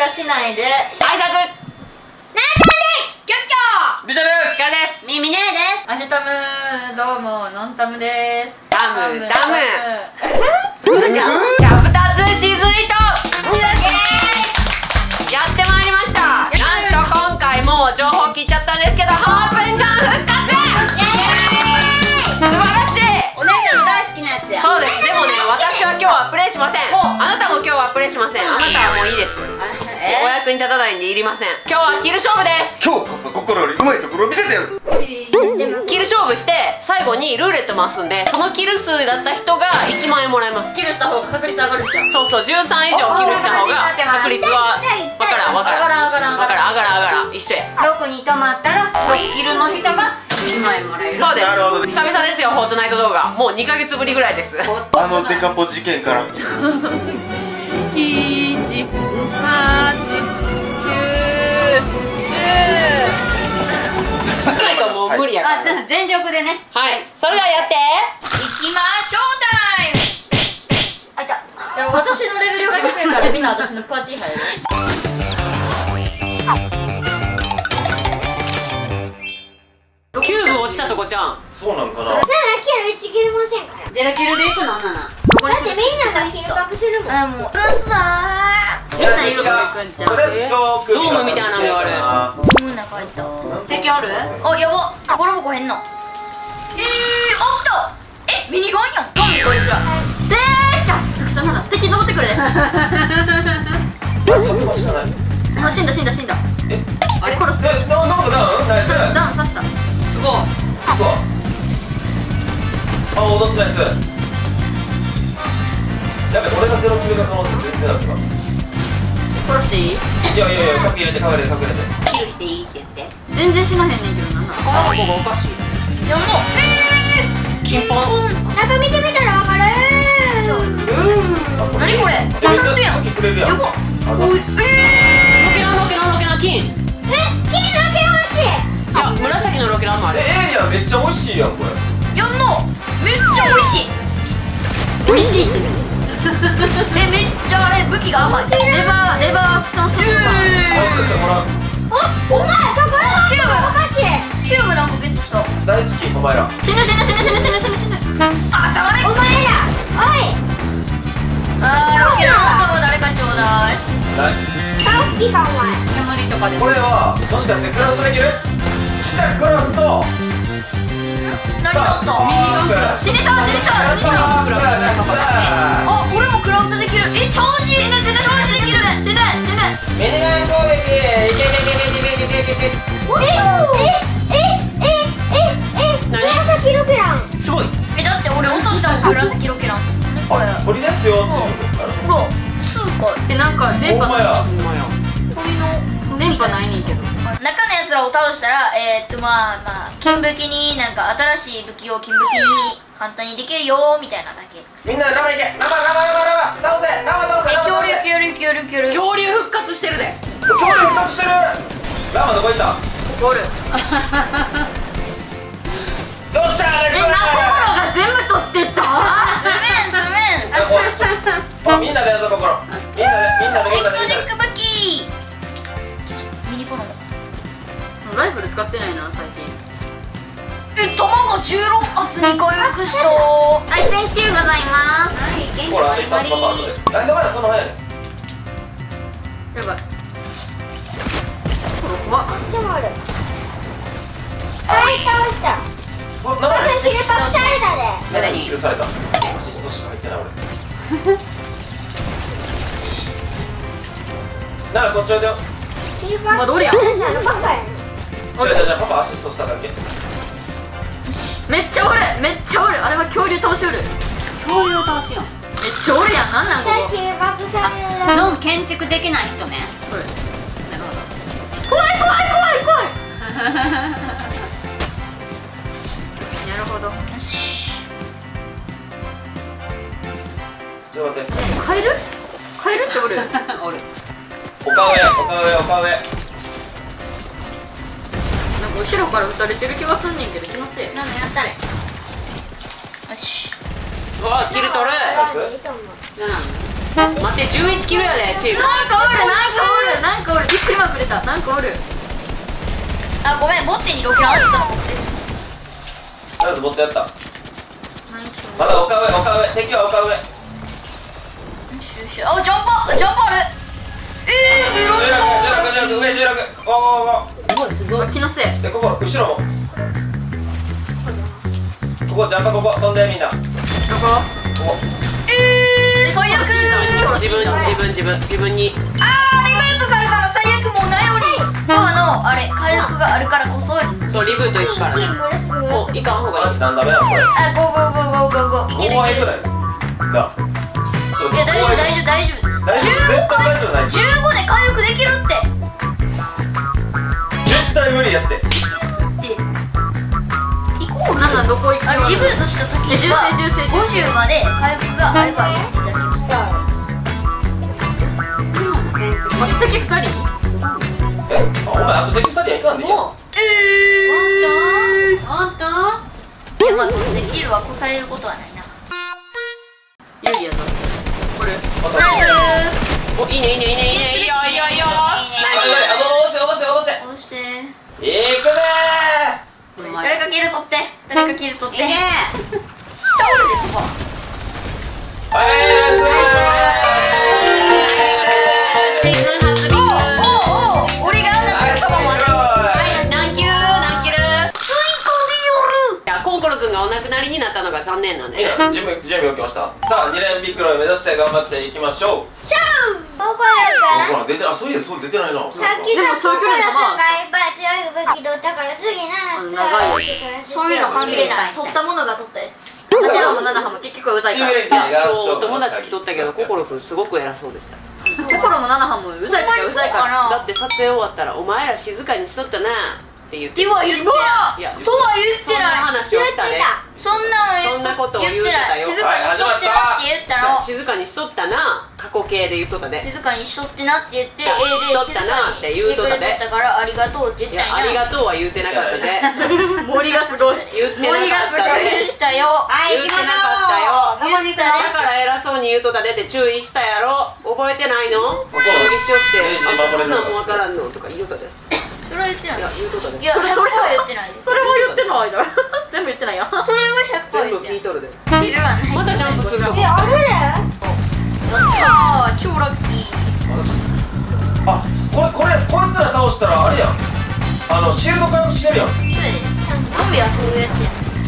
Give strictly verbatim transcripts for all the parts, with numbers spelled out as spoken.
かしないで。 挨拶。 なんですキョッキョリチャです。 キャです。 ミミネです。 アニタムどうもノンタムです。 タムタム。 じゃチャプターツーシーズンエイトやってまいりました。なんと今回も情報聞いちゃったんですけど、ハープンガン復活。素晴らしい。 お姉さんの大好きなやつや。 そうです。でもね、私は今日はプレイしません。あなたも今日はプレイしません。あなたはもういいです。お役に立たないんでいりません。今日はキル勝負です。 今日こそ心よりうまいところを見せてやる。 キル勝負して最後にルーレット回すんで、そのキル数だった人がいちまんえんもらえます。 キルした方が確率上がるじゃん。 そうそう、じゅうさん以上キルした方が確率はわからんわからん上がらん上がらんわからん上がらん上がらん一緒や。 ろくに止まったらろくキルの人がいちまんえんもらえる。 そうです。 なるほどね。 久々ですよ、フォートナイト動画。もうにかげつぶりぐらいです。 あのデカポ事件から。 ひじはちきゅうないともう無理やから。 あ、全力でね。 はい、それではやっていきましょうタイム。あいた。 いや私のレベルが低いからみんな私のパーティー入る。 キューブ落ちたとこちゃん。 そうなんかな。 ななキルいちキルませんから。 ゼロキルでいくのなな。 だってみんながキル隠せるもん。 あもうプラスだー。変な色がいくんちゃう。 とりあえずドドームみたいなのがある。 ムーナ書いた。 敵おる？ あやば。これもこへんの。えー、おっと。えミニガンやん。ガンこいつら。でーたくさんなんだ。敵登ってくるね。あ死んだ死んだ死んだ。 え、 あれ殺して。 え、どうどうダウン？ナイス。 ダウン刺した。 すごい。 そう。あ、脅すナイス。やべ、俺がゼロキルが可能性全然あるか。 殺していい？ いやいやいや、隠れて隠れて隠れて。 キルしていいって言って。 全然死なへんねんけどなんなん。 この子がおかしい。 やんの。えー、 金ポン。 中見てみたらわかるー。 何これ？キャラクターやん。 くれるやん。 やば。おいえロケランロケランロケラン金。いえ、金の毛欲しい。 や、紫のロケランもある。 え、エイリアンめっちゃ美味しいやんこれ。 ー、やんの。めっちゃ美味しい。美味しい。えめっちゃあれ武器が甘い。レバーレバーアクションするわ。 あ、これもらう。 お、お前そこらキューブおかしい。 キューブなんかゲットした。 大好きお前ら。 死ぬ死ぬ死ぬ死ぬ死ぬ死ぬ死ぬ。あたまれ。 お前ら、おい。 あーロケラン頭誰かちょうだい。 顔好きかお前。 煙とかで。 これはもしかしてクラフトできる？来たクラフト。 何だった？死にた死にた死にた。あ俺もクラフトできる。えチャージチャージできる。死ぬ死ぬ。 ミニガン攻撃。いけいけいけいけいけいけいけ。 え、え、え、え、え、え、紫ロケラン。 すごい。 えだって俺落としたもん紫ロケラン。これあ、取り出すよっていうこと。 ほら通貨。 え、なんか電波ほんまや。 ほんまや。 鳥の電波ないねんけど。 中のやつらを倒したらえー、っとまあまあ金武器になんか新しい武器を金武器に簡単にできるよみたいなだけ。 みんなラマいけ。ラマラマラマラマ倒せ。ラマ倒せ。 え恐竜恐竜恐竜恐竜。 恐竜復活してるで。 恐竜復活してる。ラマどこ行った？ ゴール。 よっしゃー。 えナコロが全部取ってった。ズメンズメン。 あ、みんなでやるぞ心。みんなでみんなでみエクんなでみんなで。 ソニック武器。ミニコロン。 ライフル使ってないな最近。 え弾がじゅうろく発に回復した。 はい、センキューございまはい、元気ほら、一バリバリ。 発パパ後で。なんでお前らそんな早いねん。 す。やばい。怖っ。 こっちもある。はい、倒した。 うわ、なんだ多分キルパスされたで。 誰にキルされた。アシストしか入ってない俺。ならこっちおいでよ。 キルパス。 まあどれやあのパパやね。 じゃあじゃあじゃあパパアシストしただけ。 めっちゃおるめっちゃおる。あれは恐竜倒しおる。 恐竜倒しよう。 めっちゃおるやん。なんなんこさっこ。 きキルパスされた。 ノン建築できない人ね。 これ。なるほど。 怖い怖い怖い怖い。 なるほど。 ちょっと待って。 カエル？カエルっておる。 おる。 丘上丘上丘上。 なんか後ろから撃たれてる気がすんねんけど気のせい。 なんだやったれ。よし。 うわキル取る。 ナイス。 いいと思う。 じゃあなん待ってじゅういちキロやでチーム。 なんかおるなんかおるなんかおるびっくりマーク出た。なんかおる。 あ、ごめん、ボッチにろくキロあったの僕です。 とりあえず持ってやった。まだ丘上丘上、敵は丘上。 あ、ジャンパージャンパーある。えー、メロンじゅうろく、じゅうろく、上じゅうろく、ゴーゴーゴー。 すごい気のせい。 で、ここ、後ろも。ここ、ジャンパーここ、飛んでみんな。ここ。 えー、最悪。 自分自分自分自分に。 あー、リブートされたら最悪もうないのに。あの、あれ、火力があるからこそ。 そうリブートいくからね。もういかんほうがいい。 なんダメなのこれ。 あ、ゴーゴーゴーゴーゴーゴー。いけるいける。 だ。 いや、大丈夫大丈夫大丈夫。 大丈夫、絶対大丈夫ない。 じゅうごで回復できるって。 絶対無理やって。 で、イコールなんだどこ行くの。 あれリブートした時には重生重生ごじゅうまで回復があればいいってだけ。 敵ふたり。 え、あ、お前あと敵ふたりはいかんでいいやん。 えー、 あんたいや、まあできるは越されることはないな。 有利やぞこれ。 ナイスおいいねいいねいいねいいねいいよいいよいいよ。 あ、戻して戻して戻して。 ー。押していくぜ誰かキル取って誰かキル取って。 いけ。 ー。はい、ナイスシーズン初ビッグ。 おおお、俺があんなはい、 頭もある。 はい何キル何キル。 ついこぎよる。 いやコンコロ君がお亡くなりになったのが残念なんでね。 みんな準備準備 OK ました。さあ、に連ビックロを目指して頑張っていきましょう。 シャウここやほからら出て、あ、そういやそう出てないな。 さっきさココロ君がいっぱい強い武器取ったから次な強い武器取らせてそういうの関係ない。取ったものが取ったやつ。 私らも七波も結局うざいから。 チーム連携が今日友達来とったけどココロ君すごく偉そうでした。 心も七波もうざい時はうざいから。 だって撮影終わったら「お前ら静かにしとったな」って言ってでは言ってない。 いやとは言ってそんなない。 話をしたね。 そんなの言っそんなことを言ってたよ静かにしとってなって言ったの。 静かにしとったな過去形で言っとったで。 静かにしとってなって言って A でしとったなって言うとったで静かにしてくれとったからありがとうって言っいやたんや。 ありがとうは言うてなかったで。 森がすごい。 言ってなかったで。 言ったよ。 言ってなかったよ。だから偉そうに言うとったでって注意したやろ。覚えてないの？攻撃しよって「あそんなんもわからんの」とか言うとったで。 それは言ってない。 いや言うとったで。 いや、ひゃくパーセントは言ってないです。 それも言ってないだ。全部言ってないよ。 それはひゃくパーセント全部聞いとるで。 いるわない。 またジャンプするよ。 え、あれやったー、超ラッキー。 あ、これこれこいつら倒したらあれやん。あのシールド回復してるやん。 そうやで。ゾンビはそういうやつや。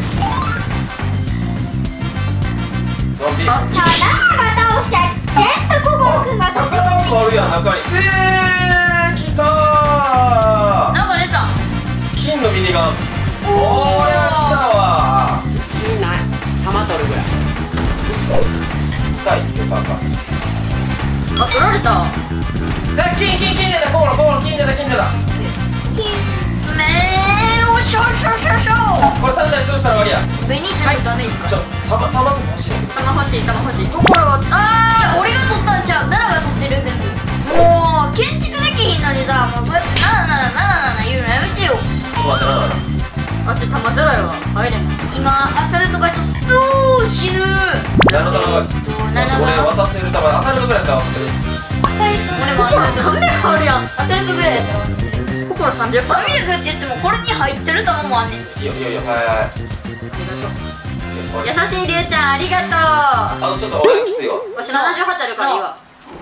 ゾンビ。 ただが倒した全部ココロ君が取って宝箱あるやん中に。えー、きたー。 なんか出た。 金のミニガン。 おおー、やったー。 わみんな玉取るぐらい。 ー。痛いよかった。 あ、取られた。 金金金出た、コーロコーロ金出た金出た。 めーおしょしょしょしょ。 これさんだい潰したら終わりや。 上に全部ダメージか。 ちょ、たまたま欲しいねんけど。 玉欲しい玉欲しい。心はあいや、俺が取ったんちゃう。奈良が取ってる全部。もう建築できひんのにさ、もうこうやってなななななな言うのやめてよ。 待ってななな。 あっち玉ゼロやわ。入れん。 今アサルトがちょっとおー死ぬ。 何の玉が。俺渡せる玉、アサルトぐらいだったら渡せる。 俺もアサルトさんびゃくあるやん。 アサルトぐらいやったら渡せる。 心さんびゃく。 さんびゃくって言ってもこれに入ってる玉もあんねん。 いいよいいよいいよ、はいはい。 優しいりゅうちゃんありがとう。 あとちょっと俺きついわ。 わしななじゅうはちあるからいいわ。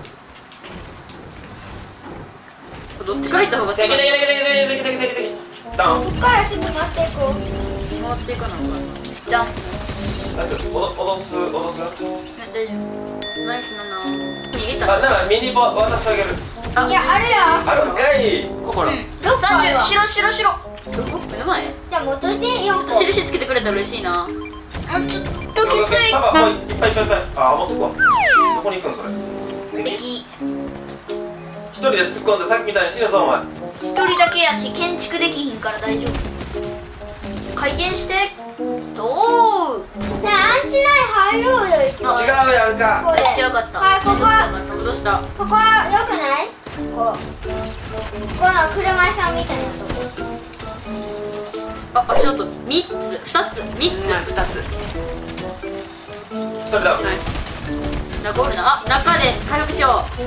どっちから行った方がテ近い？ ケテケテケテケテケテケテケテケテケダウン。 こっからすぐ持っていこう。 回っていかなのかじゃん。 ナイス。おど脅す脅す。 大丈夫。 な。ナイスなの。逃げた。 あ、なんかミニボ渡してあげる。 いや、あるよ。 あるんかい。心。 うん。さんじゅう白白白。 目の前？ じゃあ持っといてよんこ。 印つけてくれたら嬉しいな。 あ、ちょっときつい。 束もういっぱいいっぱいいっぱい。あ、持っとくわ。どこに行くんそれ。 敵。 一人で突っ込んでさっきみたいに死ぬぞお前。 一人だけやし建築できひんから大丈夫。回転して。おー。 ねえ、アンチ内入ろうよ。一個違うやんか。 これ。 違かった。 はい、ここはどうした？ ここは良くない？こう。この車屋さんみたいなとこ。 あ、足音三つ、二つ、三つ、 二つ。 一人だ。 ナイス。 ゴールのあ中で回復しよう。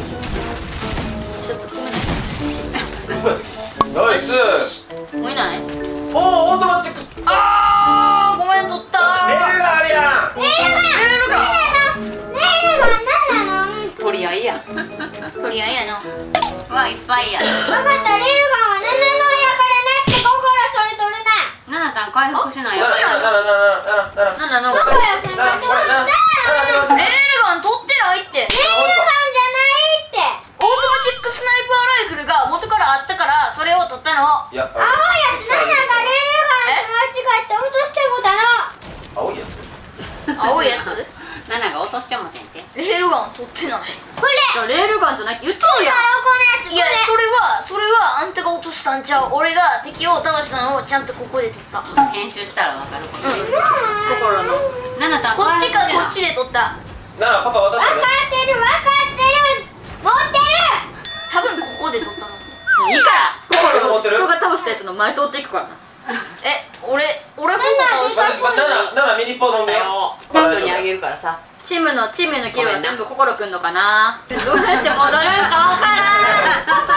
ナイス。 もういない。 おお、オートマチック。 あーごめん取ったレールがあるやん。 レールがレールがレールが何なの？ 取り合いや。 取り合いやな。 わあいっぱいや。 分かった、レールがは何なのやからねって心それ取るな。 ななたん回復しないよ。 なななななななな。 ななの。 心くんが取ったレールガン取ってないって。 レールガンじゃないって。 オートマチックスナイパーライフルが元からあったからそれを取ったの。 いや、 青いやつなんなんかレールガン間違って落としてもたの。 青いやつ。 青いやつ。 ななが落としてもてんて。 レールガン取ってない。 これレールガンじゃないって言っとるやん。 横のやつこれ。 いやそれはそれはあんたが落としたんちゃう。俺が敵を倒したのをちゃんとここで取った。 編集したらわかること。 うん心の。ななたんこっちかこっちで。 で取った。 ならパパ渡し分かたね。 ってる分かってる持ってる。 多分ここで取ったの。 いいから。 心持ってる。 人が倒したやつの前通っていくからな。 え俺俺ほぼ倒した。 まななななミニポ飲んでよ。 人にあげるからさ。 チームのチームのキルは全部心くんのかな。どうやって戻るんかわからん。 心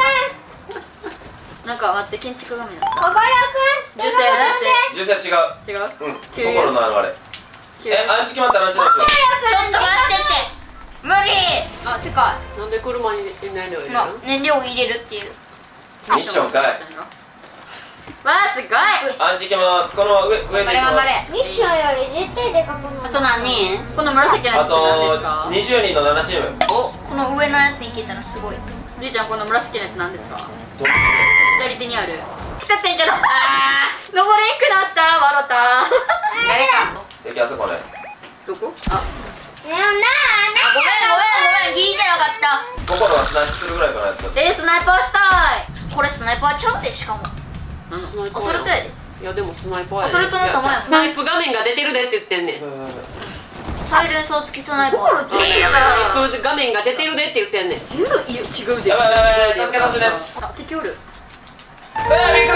なんか待って建築画面だ。 くん心くん銃声出して。 実際違う。 違う。 うん。心のあのあれ。 急え、アンチ決まったらアンチですよ。 ちょっと待ってって無理。 あ近い。 なんで車に燃料入れるまあの？ 燃料を入れるっていう。 ミッションかい。 わあすごい。 アンチ決ます。この上上でいきます。 ミッションより絶対でかくなある。 と何人？この紫のやあつって何ですとか？ にじゅうにんのななチーム。 お、 この上のやついけたらすごい。 りーちゃんこの紫のやつ何ですか？ どっち左手にある。使ってんけど。ああ。登れんくなっちゃう笑った。 誰か。 敵あそこね。 どこ？あ。 でもなあごめんごめんごめん聞いてなかった。 心はスナイプするぐらいかなやつ。 えー、スナイパーしたい。 これスナイパーちゃうでしかも。 スナイパーあそれとやで。 いやでもスナイパーやで。 それとの弾やいやスナイプ画面が出てるでって言ってんねん。 サイレンサー付きスナイパー。 心ついてるスナイプ画面が出てるでって言ってんねん。 全部いや違うで。 やばいやばいやばい、助けてほしいです。 あ、敵おる。 えー、びっくり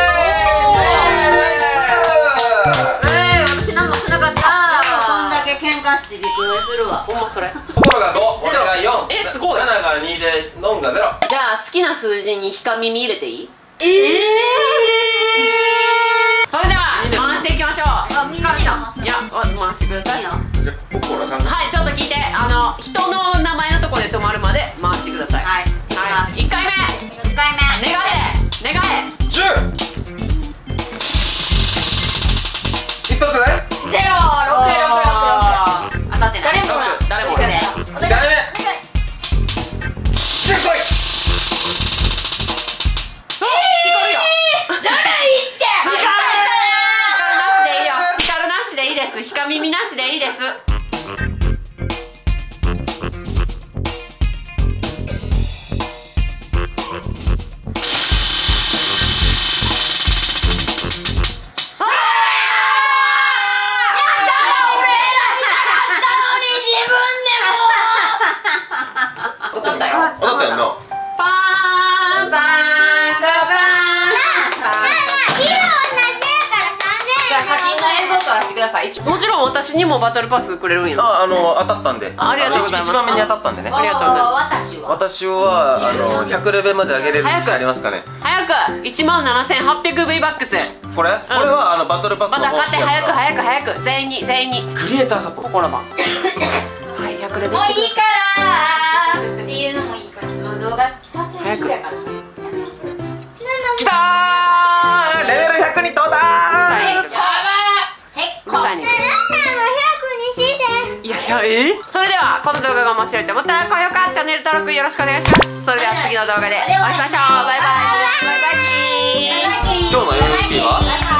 ー。 えー、私何もしなかった。 こんだけ喧嘩してびっくりするわ。 ほんまそれ。 心がご、俺がよん。 えすごいなながにで、ノンがゼロ。 じゃあ好きな数字にひか耳入れていい？ ええそれでは回していきましょう。 あみんなでます。 いや、回してください。 いいの？ じゃあ、心さんが。 はい、ちょっと聞いて、あの人の名前のところで止まるまで回してください。 はい。 はい、一回目。 一回目。 願え、願え。 じゅう。一発ね。 ゼロ六六六六。 当たってない。 誰もな。 誰もおらん。 二回目。じゅうこい。 光るよ。 じゃないって。 光なしでいいよ。光なしでいいです。ひか耳なしでいいです。踊ったよ。 踊ったよな。 パーン。 バーンババーン。じゃあ課金の映像撮らせてください。 もちろん私にもバトルパスくれるんや。 あ、あの、当たったんで。 ありがとうございます一番目に当たったんでね。 ありがとうございます私は。 私は、あの、ひゃくレベルまで上げれる自信ありますかね。 早くいちまんななせんはっぴゃくブイバックス。 これ、これは、あの、バトルパスのまた買って早くい。 早く早く全員に全員にクリエイターサポート。 心版。はいひゃくレベルもういいからーっていうのもいいから。 もう動画撮影中やからさ。 きたー、レベルひゃくに到達。 せっこ。 まさに。いやいやえー、それではこの動画が面白いと思ったら高評価チャンネル登録よろしくお願いします。それでは次の動画でお会いしましょう。バイバイバイバイキー。 今日の エムブイピー は